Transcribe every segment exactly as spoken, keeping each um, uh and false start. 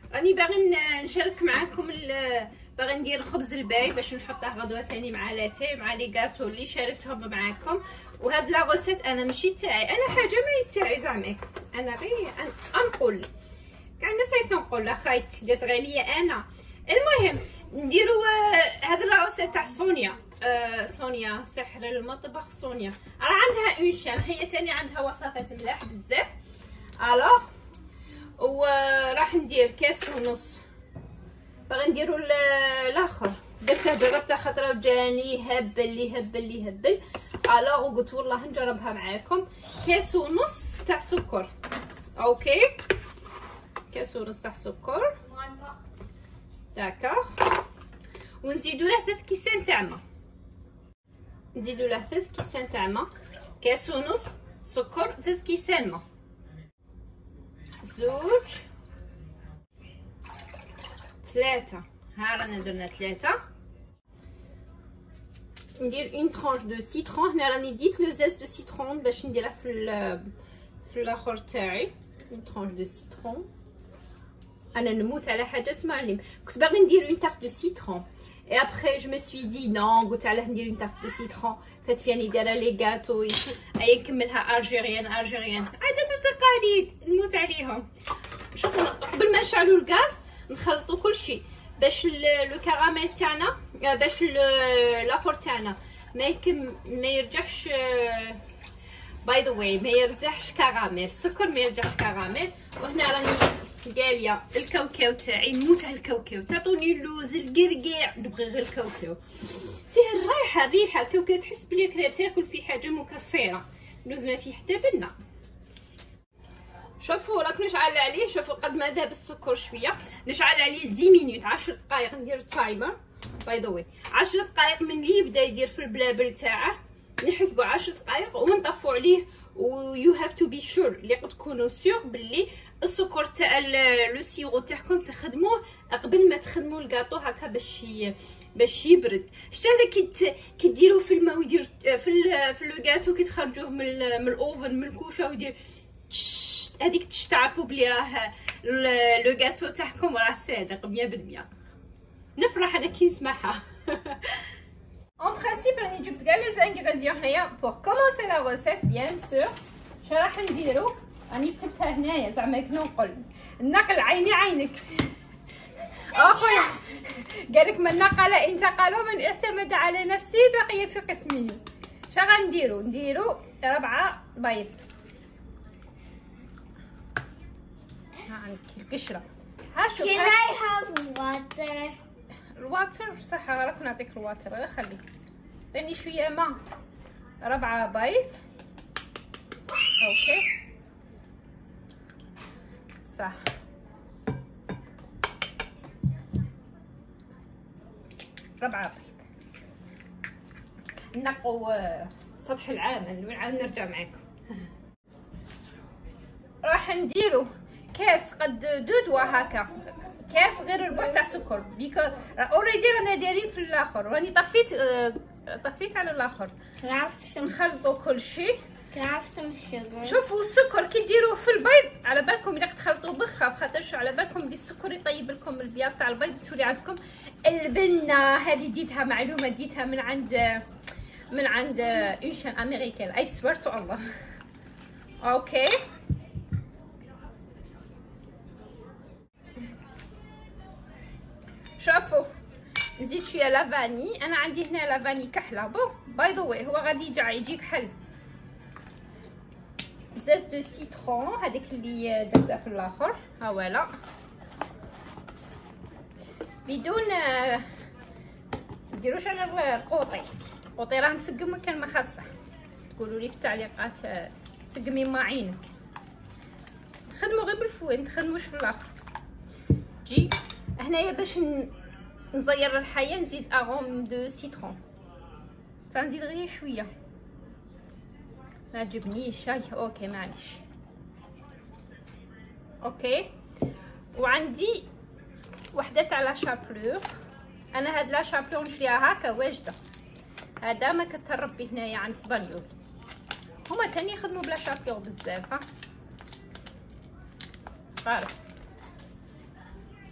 راني باغي نشارك معكم باغي ندير خبز الباي باش نحطه غدوه ثاني مع لاتاي مع لي غاتو اللي شاركتهم معكم. وهاد لا غوسيت انا ماشي تاعي، انا حاجه ما تاعي زعما، انا غير نقول كاع الناس تنقول لا خايت جات غير ليا انا. المهم نديرو هاد لا غوسيت تاع سونيا. آه سونيا سحر المطبخ. سونيا راه عندها اون شان، هي تاني عندها وصفات ملاح بزاف. الوغ وراح ندير كاس ونص، باغي نديرو الاخر درته جربته خطره وجاني هبل لي هبل لي هبل. الوغ وقلت والله نجربها معاكم. كاس ونص تاع سكر، اوكي كاس ونص تاع سكر داكوغ. ونزيدو له ثلاث كيسان تاع ما، نزيدو له ثلاث كيسان تاع ما. كاس ونص سكر، ثلاث كيسان ما، زوج ثلاثة. ها رانا درنا ثلاثة. ندير اون طرونش دو سيترون. هنا راني ديت لو زاز دو سيترون باش نديره في في الاخر تاعي. اون طرونش دو سيترون. انا نموت على حاجه اسمها ليم. كنت باغي ندير اون تارت دو سيترون اي ابري جو مي سوي دي نون، قلت علاه ندير اون تارت دو سيترون. فات فيني دايره لي غاتو اي نكملها الجيريان الجيريان عادات وتقاليد نموت عليهم. شوفوا قبل ما نشعلوا الغاز نخلطوا كل شيء باش لو كراميل تاعنا باش الاخر تاعنا ما يكم ما يرجعش. باي ذا واي ما يرجعش كراميل، السكر ما يرجعش كراميل. وهنا راني قاليه الكاوكاو تاعي، نموت على الكاوكاو. تعطوني اللوز القرقيع، نبغي غير الكاوكاو. فيه الرايحه الريحه الكاوكاو تحس بلي كرا تاكل في حاجه مكسره. اللوز ما فيه حتى بنه. شوفوا راك نشعل عليه، شوفوا قد ما ذاب السكر شويه. نشعل عليه عشر مينوت، عشر دقائق. ندير التايمر باي ذا واي عشر دقائق من اللي يبدا يدير في البلابل تاعه نحسبوا عشر دقائق ونطفوا عليه. و يو هاف تو بي شور اللي قد تكونوا سيغ باللي السكر تاع لو سيرو تاعكم تخدموه قبل ما تخدموا الكاطو هكا باش باش يبرد. شتا هذا كي كي ديروه في الماء ويدير في في لو كاطو كي تخرجوه من من الاوفن من الكوشه ويدير هذيك تش تعرفوا بلي راه لو كاطو تاعكم راه صادق مية بالمية. نفرح انا كي نسمعها. اون برينسيپ راني جبت كاع لي زانغريديون هنايا بور كومونسي لا روسيت. بيان سور شنو راح نديرو راني كتبتها هنايا زعما كي نقول النقل عيني عينك. اخويا قالك من نقل انتقل ومن اعتمد على نفسه بقي في قسمه. شنو غنديرو؟ نديرو ربعة بيض. ها عندك القشره. ها شوف Can I have water? الواتر صح راك نعطيك الواتر غير خليك عطيني شويه ماء. ربعة بيض اوكي صح. ربعة بيض. نقوا سطح العامل ونعاود نرجع معاكم. راح نديرو كاس قد دو دوا هكا، كاس غير ربع تاع سكر بيكو اوريدي رانا دايرين في الاخر. راني طفيت آه طفيت على الاخر. نخلطوا كل شيء. شوفوا السكر كي ديروه في البيض على بالكم الا تخلطوه بخاف خاطرش على بالكم بلي السكر يطيب لكم البياض تاع البيض تولي عندكم البنه. هذه ديتها معلومه ديتها من عند من عند اون شان امريكان اي سوير تو الله. اوكي شوفوا نزيد شويه لافاني. انا عندي هنا لافاني كحله بون باي ذا واي هو غادي يرجع يجيك حل. زاز دو سيترون هذيك اللي درتها في الاخر ها ولا بدون ديروش على القوطي. القوطي راه مسقم مكان ما خاصه. تقولوا لي في التعليقات تسقمي ما عينك. نخدموا غير بالفوين نخدموش في الاخر. جي هنايا باش نزير الحيه نزيد اغوم دو سيترون. تنزيد غير شويه ما عجبنيش شاي. اوكي معليش اوكي. وعندي وحده تاع لا شابلور. انا هاد لا شابلور نشريها هكا واجده. هذا ما كتربي هنايا عند سبانيول. هما تاني يخدموا بلا شابلور بزاف ها عارف.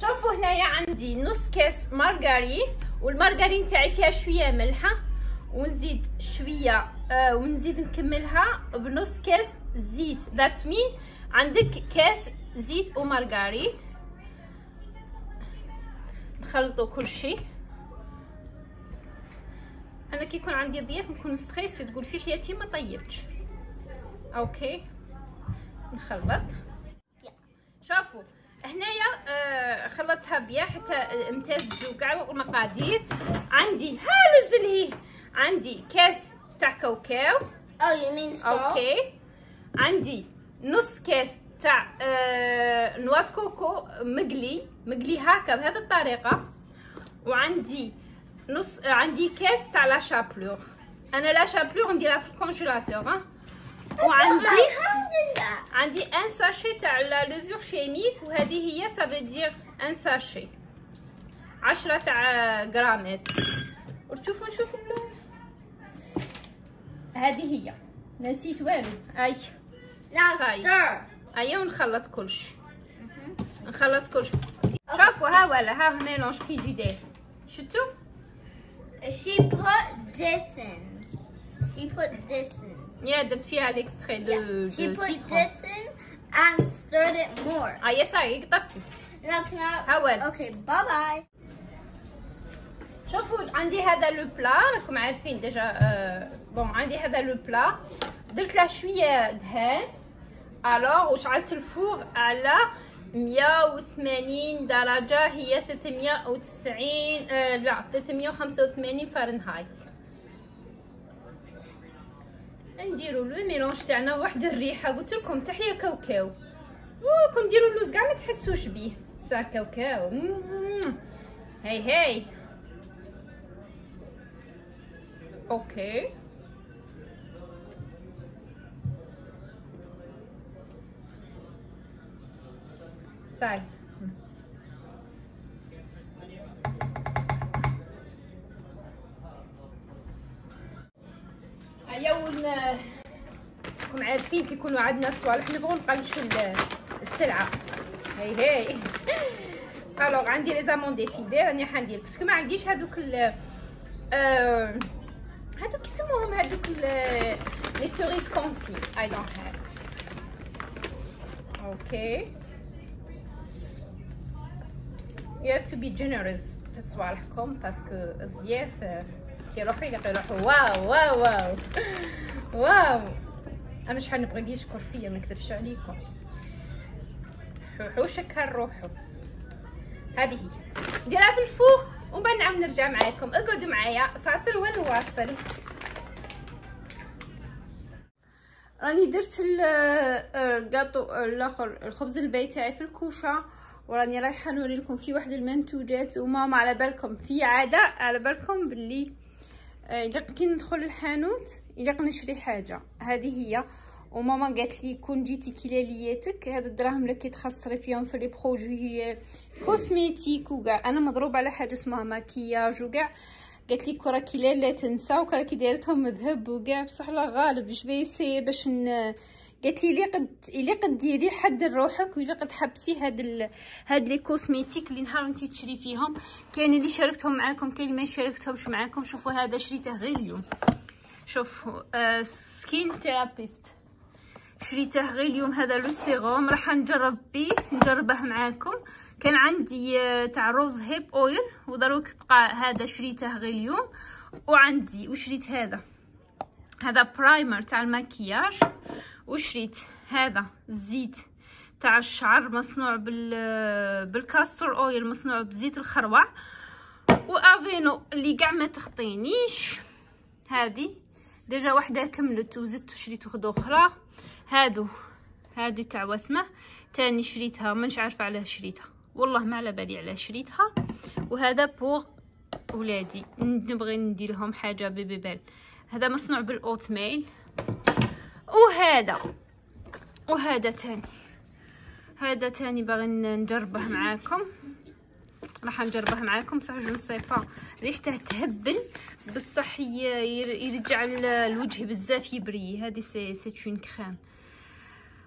شوفوا هنايا عندي نص كاس مارغرين، والمارغرين تاعي فيها شويه ملحه، ونزيد شويه آه ونزيد نكملها بنص كاس زيت. ذاتس مين عندك كاس زيت ومارغرين. نخلطوا كل شيء. انا كي يكون عندي ضياف نكون ستريس تقول في حياتي ما طيبتش. اوكي نخلط. شوفوا هنايا آه خلطتها بيا حتى امتزجوا كاع المقادير. عندي ها نزل هي عندي كاس تاع كاوكاو. Oh, you mean salt? اوكي عندي نص كاس تاع آه نوات كوكو مقلي مقلي هكا بهذه الطريقه. وعندي نص آه عندي كاس تاع لا شابلور. انا لا شابلور نديرها في الكونجيلاتور ها. وعندي عندي ان ساشي تاع لا لوفور شيميك، وهذه هي سافو دير ان ساشي عشرة تاع غرامات. وتشوفوا نشوفوا هذه هي نسيت والو. اي Now stir. ايا ونخلط كلش. نخلط كلش. شوفوا ها ولا ها الميلونج كي يجي داير. شفتوا؟ She put this in. She put this in. يا درت فيها ليكستري دو Yeah. She دو put سيترون. this in and stirred it more. ايا صاي طفي. Now can I? ها ولا. Okay. Bye bye. شوفوا عندي هذا لو بلا راكم عارفين ديجا. آه بون عندي هذا لو بلا درت له شويه دهان. الوغ وشعلت الفور على مية وثمانين درجه، هي ثلاثمية وتسعين آه لا ثلاثمية وخمسة وثمانين فahrenheit. نديروا لو ميلونج تاعنا واحد الريحه. قلت لكم تحيه كاوكاو. كون نديروا اللوز كاع ما تحسوش بيه بصح كاوكاو. هاي هاي اوكي. صاي هيا ون راكم عارفين كي يكونوا عندنا صوالح نبغوا نقلشوا السلعه. هاي هاي الوغ عندي لي زامون ديفيدي راني حندير باسكو ما عنديش هذوك ال آه هذوك يسموهم هذوك لي سوريز كونفي. اي دونت هاف. اوكي you have to be generous في صوالحكم باسكو الضياف كيروحوا يلقوا يروحوا واو واو واو واو. انا شحال نبغي يشكر فيا ما نكذبش عليكم. حوحو شكر روحو. هذه هي نديرها في الفوغ ومن بعد نعاود نرجع معاكم. اقعدوا معايا فاصل ونواصل. راني درت الكاطو الاخر الخبز البيت تاعي في الكوشه، وراني رايحه نوري لكم في واحد المنتوجات. وماما على بالكم في عاده على بالكم باللي الا كي ندخل الحانوت الا نشري حاجه هذه هي. وماما قالت لي كون جيتي كلالياتك هاد الدراهم اللي كيتخسري فيهم في لي بروجوي كوسميتيك وكاع. انا مضروبه على حاجه اسمها ماكياج وكاع. قالت لي كره كي لا تنسى وكره كي دايرتهم ذهب وكاع بصح لا غالب جبيسي باش ن... قالت لي اللي قد اللي قد ديري حد روحك واللي قد حبسي هاد ال... هاد لي كوسميتيك اللي نهار انت تشري فيهم. كاين اللي شاركتهم معاكم كاين اللي ما شاركتهمش معاكم. شوفوا هذا شريته غير اليوم. شوفوا آه سكين ثيرابيست شريته غير اليوم. هذا لو سيروم راح نجرب بيه نجربه معاكم. كان عندي تاع روز هيب اويل ودروك بقى هذا شريته غير اليوم. وعندي وشريت هذا هذا برايمر تاع المكياج. وشريت هذا الزيت تاع الشعر مصنوع بال بالكاستر اويل مصنوع بزيت الخروع. وافينو اللي كاع ما تخطينيش. هذه ديجا وحده كملت وزدت وشريت وحده اخرى. هادو هادي تاع وسمه تاني شريتها مانيش عارفه علاه شريتها والله ما على بالي علاه شريتها. وهذا بوغ ولادي نبغي ندير لهم حاجه بيبي بال. هذا مصنوع بالاوت ميل. وهذا وهذا تاني هذا تاني باغي نجربه معاكم. راح نجربه معاكم بصح جو سي با ريحته تهبل بصح يرجع الوجه بزاف يبري. هذه سي سي اون كريم.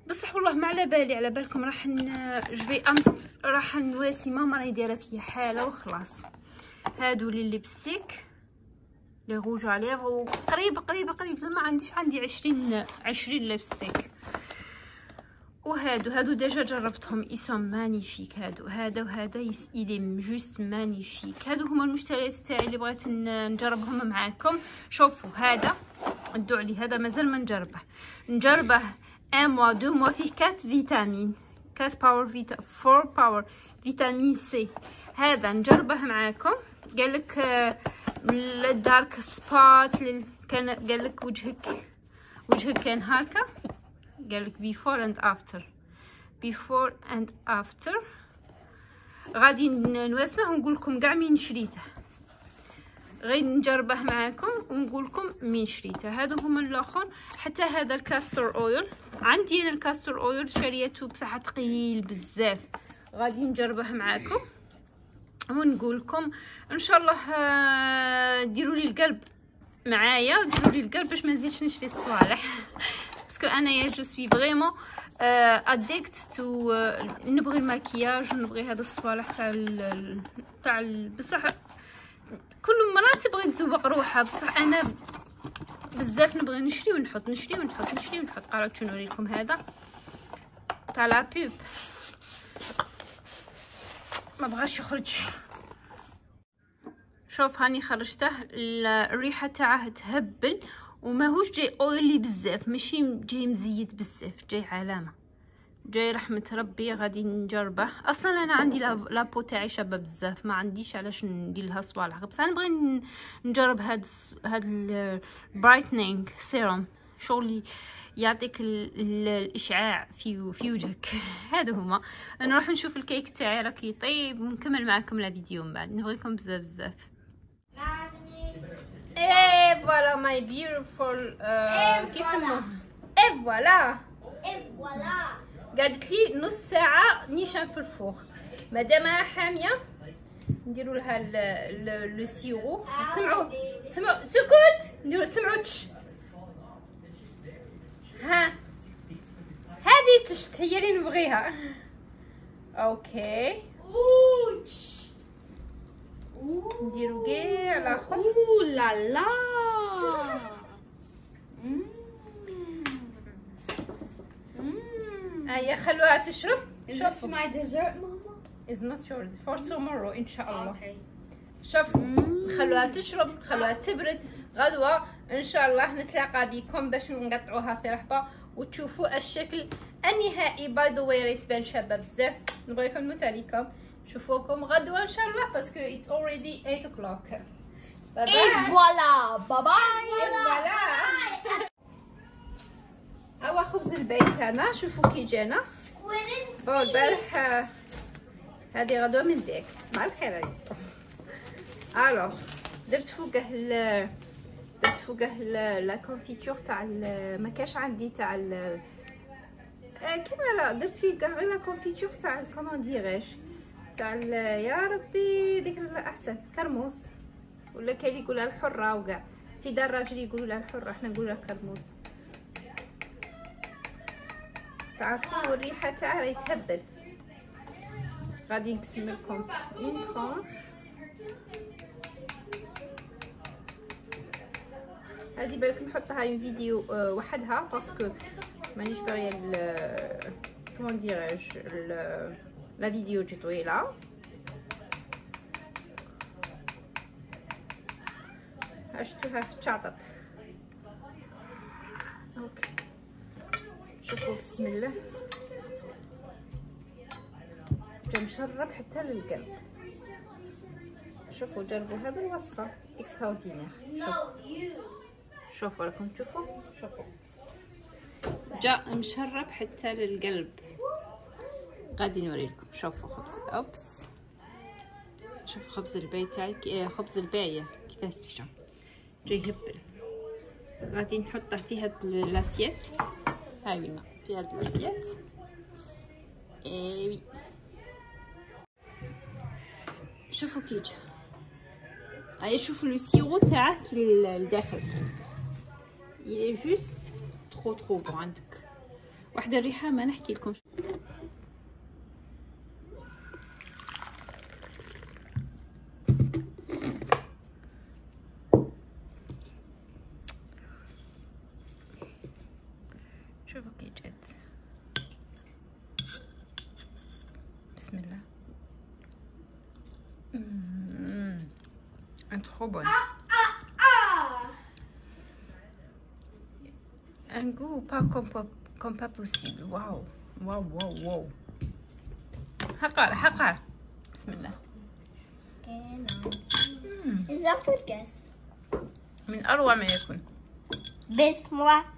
بصح والله ما على بالي، على بالكم راح ن جفي أم... راح نواسي ماما راهي دايره فيا حاله وخلاص. هادو لي ليبستيك لي روج على قريب قريب قريب ما عنديش، عندي عشرين عشرين ليبستيك. وهادو هادو ديجا جربتهم يسون مانيفيك. هادو هذا وهذا يديم جوست مانيفيك. هادو هما المشتريات تاعي اللي بغيت نجربهم معاكم. شوفوا هذا ندو عليه، هذا مازال ما نجربه، نجربه ان موا دو موا، فيه كات فيتامين، كات باور فيتا فور باور فيتامين سي. هذا نجربه معاكم. قالك للدارك سبوت لل... كان قالك وجهك وجهك كان هكا، قالك بيفور اند افتر، بيفور اند افتر. غادي نواسمه ونقول لكم كاع مين شريته، غير نجربه معاكم ونقول لكم مين شريته. هادو هما الاخر. حتى هذا الكاستر اويل عندي انا، الكاستر اويل شريته بصح ثقيل بزاف، غادي نجربه معاكم ونقول لكم ان شاء الله. ديروا لي القلب معايا، ديروا لي القلب باش ما نزيدش نشري الصوالح باسكو انا يا جو سوي فريمون اديكت تو، نبغي الماكياج ونبغي هذا الصوالح تاع تاع بصح كل مرة تبغي تزوق روحها، بصح انا بزاف نبغي نشري ونحط نشري ونحط نشري ونحط. قالت شنو نوريكم هذا تاع لا بوب، ما بغاش يخرج. شوف هاني خرجته، الريحه تاعه تهبل وماهوش جاي اويلي بزاف، ماشي جاي مزيت بزاف، جاي علامه، جاي رحمه ربي. غادي نجربه. اصلا انا عندي لابو تاعي شابه بزاف، ما عنديش علاش ندير لها صوالح، بصح انا نبغي نجرب هاد هاد البرايتنينغ سيروم، شغلي يعطيك ال ال الاشعاع في في وجهك. هادو هما. نروح نشوف الكيك تاعي راك يطيب ونكمل معكم لا فيديو من بعد. نبغيكم بزاف بزاف. اي فوالا ماي بيوتيفول كيسموه اي فوالا اي فوالا. قعدت لي نص ساعه نيشان في الفوق، مادامها حاميه نديروا لها لو سيرو. سمعوا سمعوا سكوت، نديروا سمعوا تشت. ها هذه تشت هي اللي نبغيها. اوكي نديرو كاع الاخر. اوه لا لا. هيا خلوها تشرب. Is this my dessert, Mama? It's not yours for tomorrow ان شاء الله. Okay. شوف خلوها تشرب، خلوها تبرد. غدوة ان شاء الله نتلاقى بكم باش نقطعوها في رحبة وتشوفوا الشكل النهائي. باي ذا واي راهي تبان شابه بزاف. نبغيكم نموت عليكم، نشوفوكم غدوة ان شاء الله باسكو it's already eight o'clock. باي باي. Et voilà. Bye bye. فوالا هوا خبز البيت تاعنا. شوفوا كي جانا. بون البارح هذه غدوة من ديك. مع الخير عليكم. الوغ درت فوقه ال درت فوقه لا كونفيتور تاع ما كاش عندي تاع كيما لا درت فيه غير لا كونفيتور تاع كومون ديريش تاع يا ربي ديك احسن كرموس، ولا كاين اللي يقولها الحره وكاع. في دار الراجل يقولوا لها الحره، احنا نقولوا لها كرموس. تعرفوا الريحه تاعها راهي تهبل. غادي نقسم لكم اون طرونش. هذه بالك نحطها في فيديو وحدها باسكو مانيش باغيه كومون ديراج لا فيديو تجي طويله. عشتوها تشعطط. اوكي شوفوا بسم الله جا مشرب حتى للقلب. شوفوا جربوا هذا الوصفه اكستراوردينير. شوفوا راكم تشوفوا. شوفوا جا مشرب حتى للقلب. غادي نوريلكم. شوفوا خبز اوبس. شوفوا خبز البيت تاعي، خبز الباعيه كيفاش تجا جاي يهبل. غادي نحطه في هاد لاسيت. هاي وينا في هاد لاسيت. ايوي شوفوا كي جا. هاي شوفوا لو سيرو تاعه كي الداخل. Il est juste trop trop bon عندك. واحدة الريحة ما نحكي لكم. شوفوا كي جات. بسم الله. اممم trop bon. Un goût pas comme, comme pas possible. Waouh, waouh, waouh, waouh. حقر حقر. بسم الله. Is that food, guys? من أروع ما يكون. بسم الله.